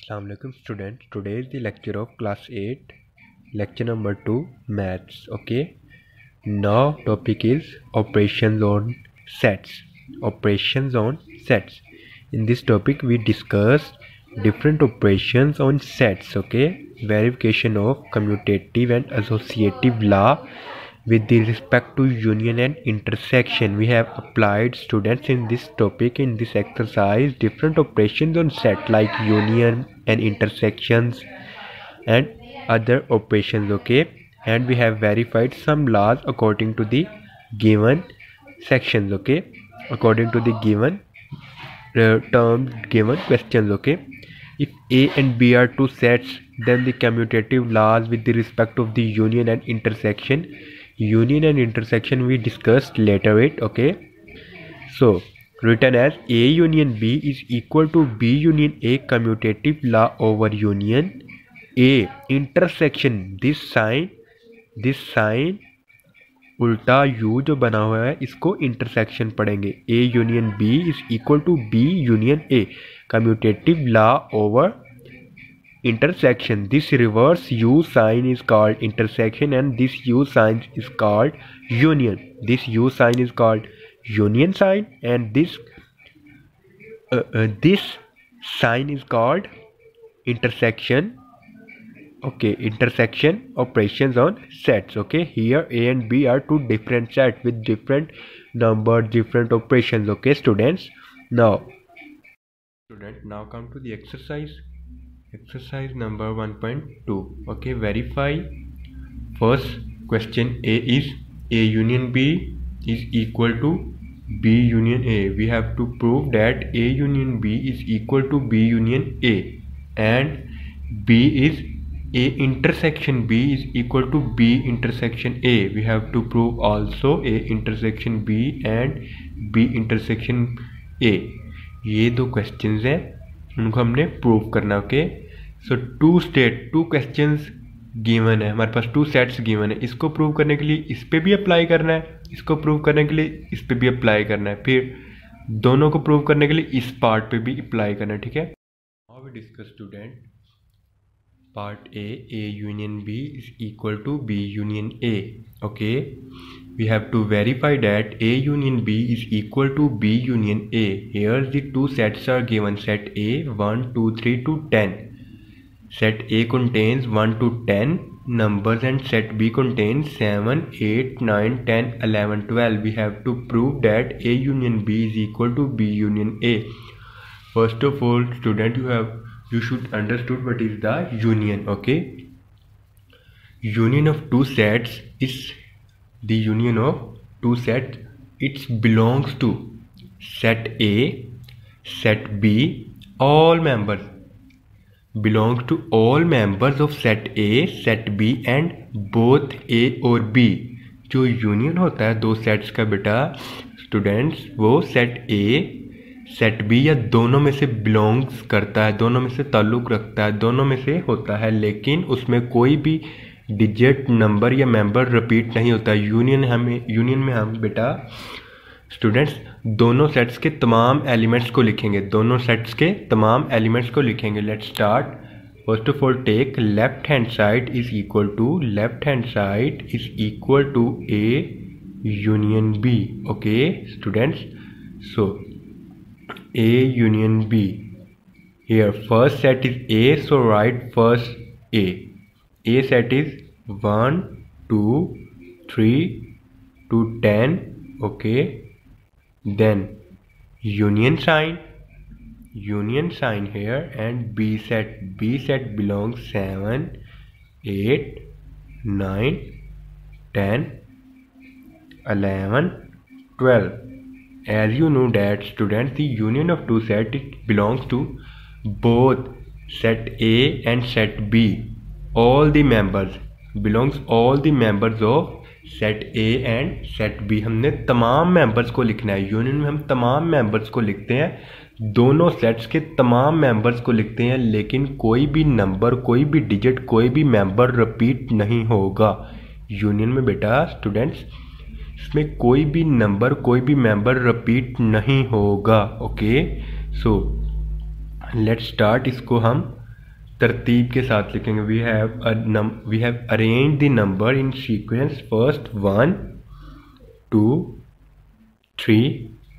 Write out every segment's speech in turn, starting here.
Assalamu alaikum students. Today is the lecture of class 8, lecture number 2, maths. Okay, now topic is operations on sets. Operations on sets. In this topic we discuss different operations on sets. Okay, verification of commutative and associative law with the respect to union and intersection. We have applied, students, in this topic, in this exercise, different operations on set like union and intersections and other operations. Okay, and we have verified some laws according to the given sections. Okay, according to the given terms, given questions. Okay, if A and B are two sets, then the commutative laws with the respect of the union and intersection we discussed later it. Okay, so written as A union B is equal to B union A commutative law over union A intersection, this sign उल्टा U जो बना हुआ है इसको intersection पढ़ेंगे. A union B is equal to B union A commutative law over intersection. This reverse U sign is called intersection and this U sign is called union. This U sign is called union sign and this sign is called intersection. Okay, intersection operations on sets. Okay, here A and B are two different sets with different numbers, different operations. Okay, students, now come to the exercise number 1.2. okay, verify. First question, A is A union B is equal to B union A. We have to prove that A union B is equal to B union A and B is A intersection B is equal to B intersection A. We have to prove also A intersection B and B intersection A. ये दो questions हैं, उनको हमने prove करना. Okay, so two questions given है हमारे पास, two sets given है. इसको प्रूव करने के लिए इस पे भी अप्लाई करना है, इसको प्रूव करने के लिए इस पे भी अप्लाई करना है, फिर दोनों को प्रूव करने के लिए इस पार्ट पे भी अप्लाई करना है. ठीक है, now we discuss student part A union B is equal to B union A. Okay, we have to verify that A union B is equal to B union A. Here the two sets are given, set A 1 2 3 to 10. Set A contains 1 to 10 numbers and set B contains 7 8 9 10 11 12. We have to prove that A union B is equal to B union A. First of all, student, you should understood what is the union. Okay, union of two sets is the union of two sets. It belongs to set A, set B. All members belongs to all members of set A, set B and both A और B. जो union होता है दो sets का बेटा students, वो set A set B या दोनों में से बिलोंग्स करता है, दोनों में से ताल्लुक़ रखता है, दोनों में से होता है, लेकिन उसमें कोई भी डिजिट नंबर या मेंबर रिपीट नहीं होता. यूनियन में हम बेटा स्टूडेंट्स दोनों सेट्स के तमाम एलिमेंट्स को लिखेंगे, दोनों सेट्स के तमाम एलिमेंट्स को लिखेंगे. Let's start. First of all take left hand side is equal to A union B. Okay students, so A union B. Here first set is A, so write first A. A set is 1 2 3 to 10. Okay, then union sign here and B set belongs 7 8 9 10 11 12. As you know that students, the union of two sets, it belongs to both set A and set B. All the members of set A and set B. हमने तमाम members को लिखना है. Union में हम तमाम members को लिखते हैं, दोनों सेट्स के तमाम मेंबर्स को लिखते हैं, लेकिन कोई भी नंबर, कोई भी डिजिट, कोई भी मेंबर रिपीट नहीं होगा यूनियन में बेटा स्टूडेंट्स. इसमें कोई भी नंबर, कोई भी मेंबर रिपीट नहीं होगा. Okay, so let's start. इसको हम तरतीब के साथ लिखेंगे. We have arrange the number in sequence. First 1 2 3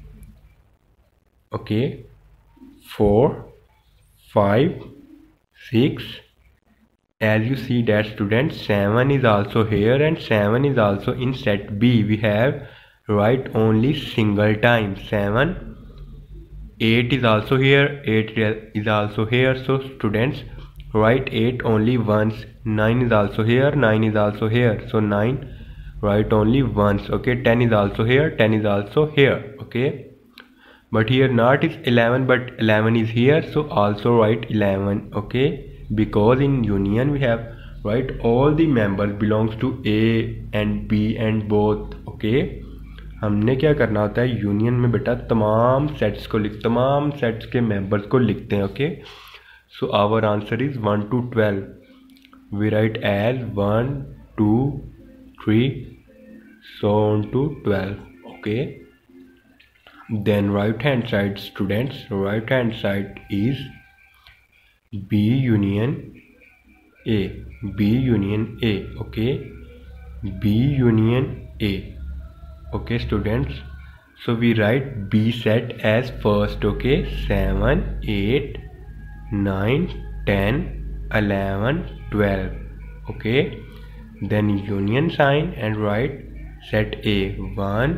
okay 4 5 6. As you see that students, 7 is also here and 7 is also in set B. We have write only single time 7. 8 is also here, 8 is also here, so students write 8 only once. 9 is also here, 9 is also here, so 9 write only once. Okay, 10 is also here, 10 is also here. Okay, but here not is 11 but 11 is here, so also write 11. Okay, because in union we have write all the members belongs to A and B and both. Okay, हमने क्या करना होता है union में बेटा तमाम sets के members को लिखते हैं. Okay, so our answer is 1 to 12. We write as 1 2 3 so on to 12. Okay, then right hand side students, right hand side is B union A. B union A. Okay, B union A. Okay students, so we write B set as first. Okay, 7 8 9 10 11 12. Okay, then union sign and write set A 1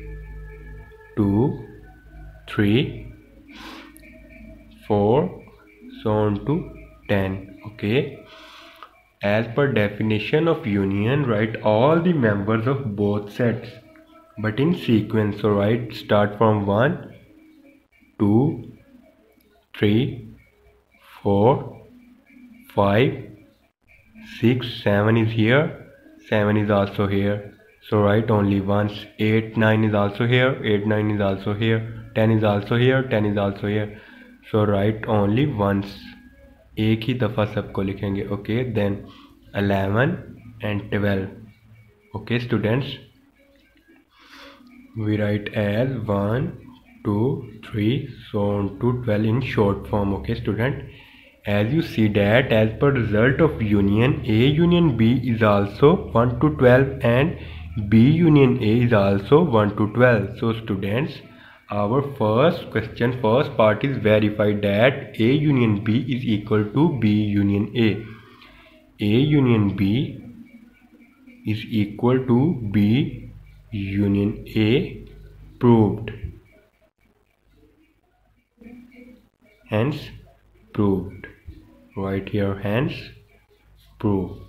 2 3 4 so on to 10. Okay, as per definition of union, write all the members of both sets but in sequence. So write start from 1 2 3 4 5 6 7 is here, 7 is also here, so write only once. 8 9 is also here, 8 9 is also here, 10 is also here, 10 is also here, so write only once. एक ही दफ़ा सबको लिखेंगे. Okay, then 11 and 12. Okay students, we write as 1 2 3 so on to 12 in short form. Okay student, as you see that as per result of union, A union B is also 1 to 12 and B union A is also 1 to 12. So students, our first question, first part is verified that A union B is equal to B union A. A union B is equal to B union A. Proved. Hence proved. Right here, hence proved.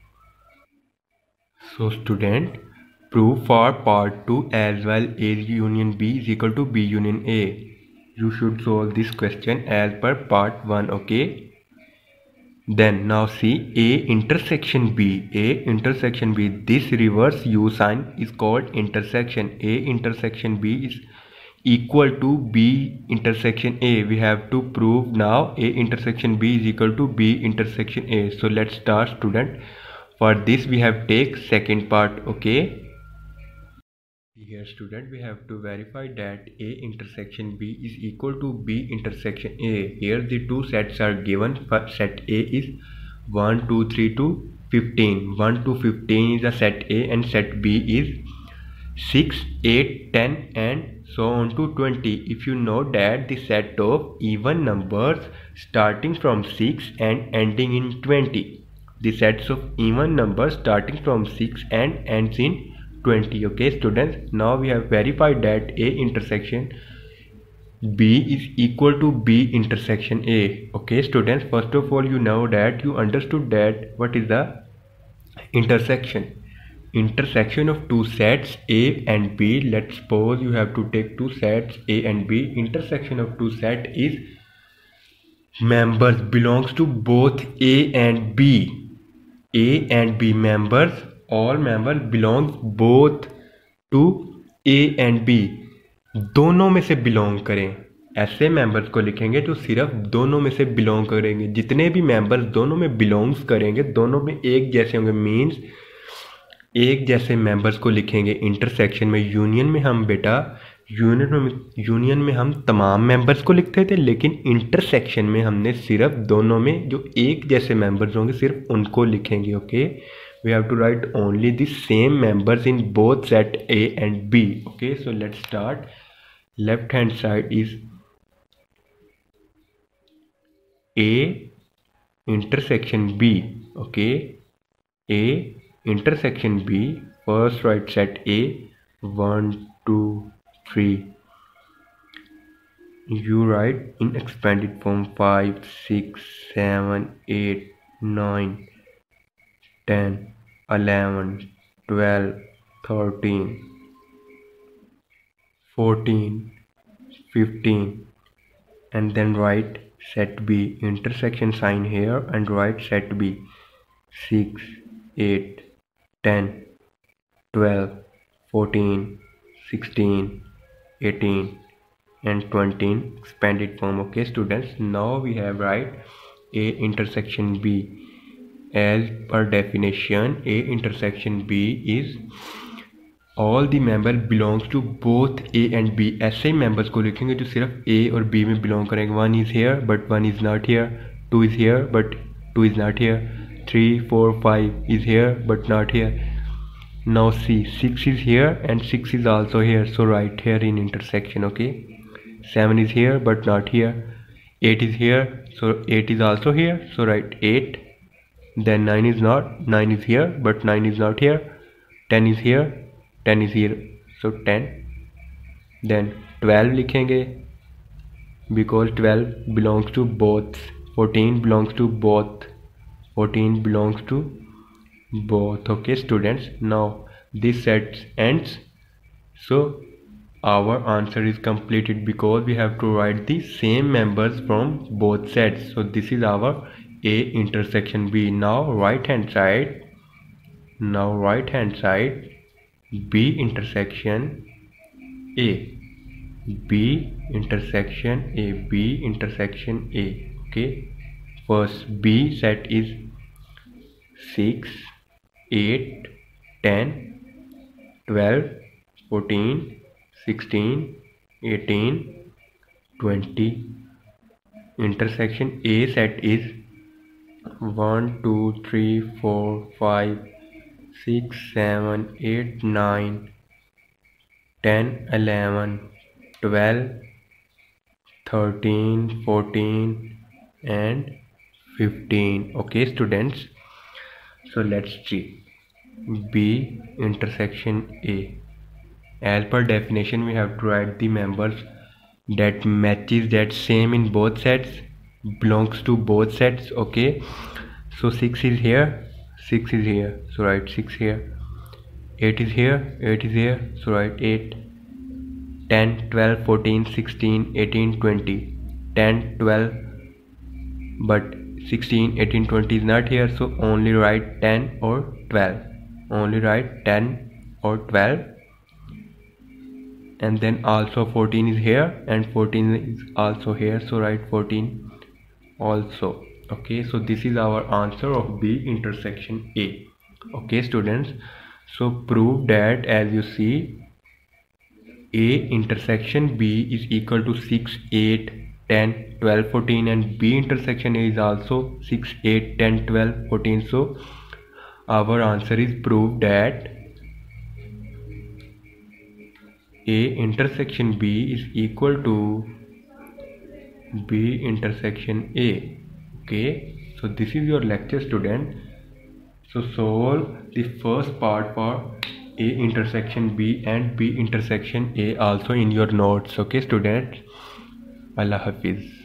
So student, prove for part 2 as well. A union B is equal to B union A. You should solve this question as per part 1. Okay, then now see A intersection B. A intersection B, this reverse U sign is called intersection. A intersection B is equal to B intersection A. We have to prove now A intersection B is equal to B intersection A. So let's start student. For this we have take second part. Okay, here student, we have to verify that A intersection B is equal to B intersection A. Here the two sets are given. Set A is 1 2 3 to 15. 1 to 15 is a set A and set B is 6 8 10 and so on to 20. If you know that the set of even numbers starting from 6 and ending in 20, the sets of even numbers starting from 6 and ends in 20. Okay students, now we have verified that A intersection B is equal to B intersection A. Okay students, first of all you know that you understood that what is the intersection. Intersection of two sets A and B. Let's suppose you have to take two sets A and B. Intersection of two sets is members belongs to both A and B. A and B members, all members belongs both to A and B. दोनों में से belong करें. ऐसे members को लिखेंगे जो सिर्फ दोनों में से बिलोंग करेंगे. जितने भी मेंबर्स दोनों में बिलोंग्स करेंगे, दोनों में एक जैसे होंगे, मीन्स एक जैसे मेंबर्स को लिखेंगे. इंटरसेक्शन में, यूनियन में हम बेटा यूनियन में हम तमाम मेंबर्स को लिखते थे, लेकिन इंटरसेक्शन में हमने सिर्फ दोनों में जो एक जैसे मेंबर्स होंगे सिर्फ उनको लिखेंगे. Okay, we have to write only the same members in both set A and B. Okay, so let's start. Left hand side is A intersection B. Okay, A intersection B. First write set A, 1 2 3. You write in expanded form 5 6 7 8 9 10 11 12 13 14 15, and then write set B intersection sign here and write set B 6 8 10 12 14 16 18 and 20 expanded form. Okay students, now we have write A intersection B. As per definition, A intersection B is all the member belongs to both A and B. ऐसे members को लिखेंगे जो सिर्फ A और B में belong करेंगे. 1 is here but 1 is not here. 2 is here but 2 is not here. 3 4 5 is here but not here. Now see, 6 is here and 6 is also here, so write here in intersection. Okay, 7 is here but not here. 8 is here, so 8 is also here, so write 8. Then 9 is not, 9 is here but 9 is not here. 10 is here, 10 is here, so 10. Then 12 लिखेंगे because 12 belongs to both. 14 belongs to both. 14 belongs to both. Okay students, now this set ends, so our answer is completed because we have to write the same members from both sets. So this is our A intersection B. Now right hand side B intersection A. B intersection A. B intersection A. Okay, first B set is 6 8 10 12 14 16 18 20. Intersection A set is 1 2 3 4 5 6 7 8 9 10 11 12 13 14 and 15. Okay students, so let's see B intersection A. As per definition, we have to write the members that matches that same in both sets, belongs to both sets. Okay, so 6 is here, 6 is here, so write 6 here. 8 is here, 8 is here, so write 8. 10 12 14 16 18 20. 10 12 but 16 18 20 is not here, so only write 10 or 12. Only write 10 or 12. And then also 14 is here and 14 is also here, so write 14 also. Okay, so this is our answer of B intersection A. Okay students, so prove that as you see A intersection B is equal to 6 8 10 12 14 and B intersection A is also 6 8 10 12 14. So our answer is proved that A intersection B is equal to B intersection A. Okay, so this is your lecture student. So solve the first part for A intersection B and B intersection A also in your notes. Okay students, Allah Hafiz.